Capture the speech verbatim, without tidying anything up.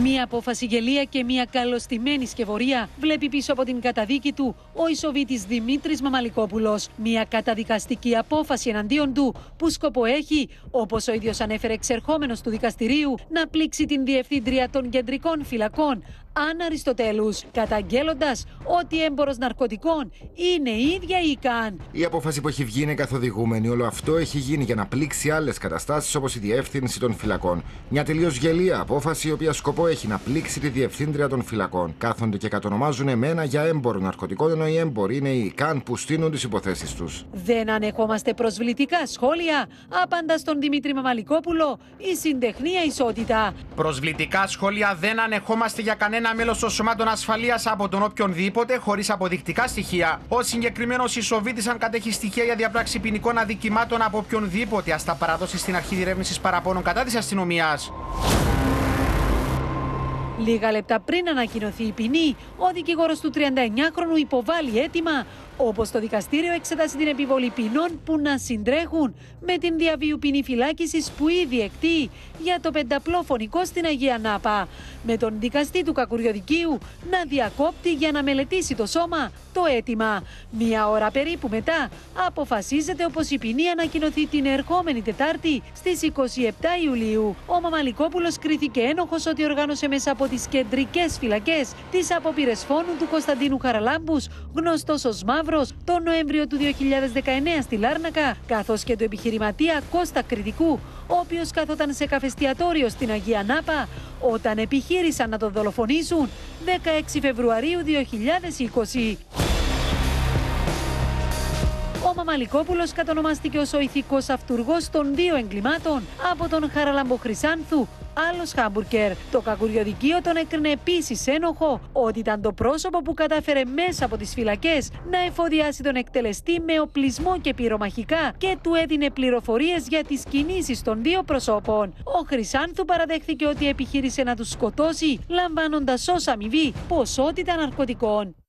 Μία απόφαση γελία και μία καλωστημένη σκευωρία βλέπει πίσω από την καταδίκη του ο Ισοβήτης Δημήτρης Μαμαλικόπουλος. Μία καταδικαστική απόφαση εναντίον του που σκοπό έχει, όπως ο ίδιος ανέφερε εξερχόμενος του δικαστηρίου, να πλήξει την διευθύντρια των κεντρικών φυλακών, Άννα Αριστοτέλους, καταγγέλλοντας ότι έμπορος ναρκωτικών είναι η ίδια η ΚΑΝ. Η απόφαση που έχει βγει είναι καθοδηγούμενη. Όλο αυτό έχει γίνει για να πλήξει άλλες καταστάσεις όπως η διεύθυνση των φυλακών. Μια τελείως γελία απόφαση, η οποία σκοπό έχει να πλήξει τη διευθύντρια των φυλακών. Κάθονται και κατονομάζουν εμένα για έμπορο ναρκωτικών, ενώ οι έμποροι είναι οι ΚΑΝ που στείνουν τις υποθέσεις τους. Δεν ανεχόμαστε προσβλητικά σχόλια, απαντά στον Δημήτρη Μαμαλικόπουλο η συντεχνία ισότητα. Προσβλητικά σχόλια δεν ανεχόμαστε για κανένα μέλος των σωμάτων ασφαλείας από τον οποιονδήποτε χωρίς αποδεικτικά στοιχεία. Ο συγκεκριμένος Ισοβήτης, αν κατέχει στοιχεία για διαπράξη ποινικών αδικημάτων από οποιονδήποτε, ας τα παραδώσει στην αρχή διερεύνησης παραπώνων κατά της αστυνομίας. Λίγα λεπτά πριν ανακοινωθεί η ποινή, ο δικηγόρος του τριανταεννιάχρονου υποβάλλει αίτημα, όπως το δικαστήριο εξετάσει την επιβολή ποινών που να συντρέχουν με την διαβίου ποινή φυλάκισης που ήδη εκτεί για το πενταπλό φωνικό στην Αγία Νάπα, με τον δικαστή του Κακουριοδικείου να διακόπτει για να μελετήσει το σώμα το αίτημα. Μία ώρα περίπου μετά αποφασίζεται όπως η ποινή ανακοινωθεί την ερχόμενη Τετάρτη στις είκοσι επτά Ιουλίου. Ο Μαμαλικόπουλος κρίθηκε ένοχος ότι οργάνωσε μέσα από τις κεντρικές φυλακές τις απόπειρες φόνου του Κωνσταντίνου Χαραλάμπους, γνωστός ως Μαύρος, τον Νοέμβριο του δύο χιλιάδες δεκαεννέα στη Λάρνακα, καθώς και του επιχειρηματία Κώστα Κρητικού, ο οποίος καθόταν σε καφεστιατόριο στην Αγία Νάπα όταν επιχείρησαν να τον δολοφονήσουν δεκαέξι Φεβρουαρίου δύο χιλιάδες είκοσι. Ο Μαμαλικόπουλος κατονομάστηκε ως ο ηθικός αυτουργός των δύο εγκλημάτων από τον Χαραλάμπο Χρυσάνθου, άλλος χάμπουργκερ. Το Κακουριοδικείο τον έκρινε επίσης ένοχο ότι ήταν το πρόσωπο που κατάφερε μέσα από τις φυλακές να εφοδιάσει τον εκτελεστή με οπλισμό και πυρομαχικά και του έδινε πληροφορίες για τις κινήσεις των δύο προσώπων. Ο Χρυσάνθου παραδέχθηκε ότι επιχείρησε να τους σκοτώσει, λαμβάνοντας ως αμοιβή ποσότητα ναρκωτικών.